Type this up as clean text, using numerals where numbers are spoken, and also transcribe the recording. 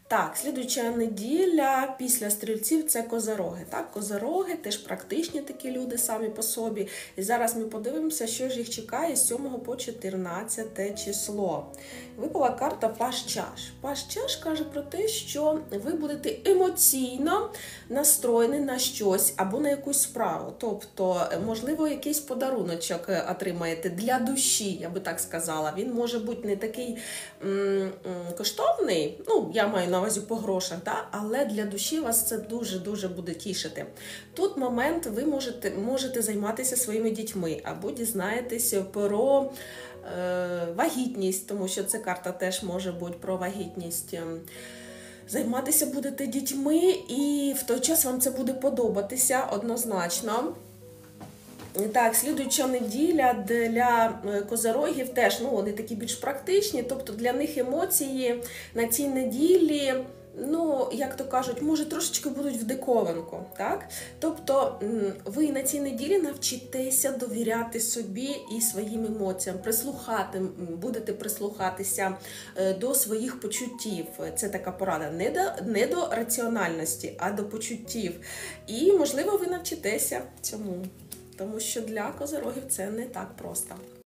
Так, слідуюча неділя після стрільців – це козороги. Так, козороги теж практичні такі люди самі по собі. І зараз ми подивимося, що ж їх чекає з 7 по 14 число. Випала карта Паж чаш. Паж чаш каже про те, що ви будете емоційно настроєні на щось або на якусь справу. Тобто, можливо, якийсь подаруночок отримаєте для душі, я би так сказала. Він може бути не такий коштовний, ну, я маю на увазі по грошах, да? Але для душі вас це дуже-дуже буде тішити. Тут момент, ви можете займатися своїми дітьми або дізнаєтеся про вагітність, тому що ця карта теж може бути про вагітність. Займатися будете дітьми, і в той час вам це буде подобатися однозначно. Так, слідуюча неділя для козорогів теж, ну, вони такі більш практичні, тобто для них емоції на цій неділі, ну, як то кажуть, може трошечки будуть в диковинку, так? Тобто ви на цій неділі навчитеся довіряти собі і своїм емоціям, будете прислухатися до своїх почуттів. Це така порада, не до раціональності, а до почуттів. І, можливо, ви навчитеся цьому. Тому що для козорогів це не так просто.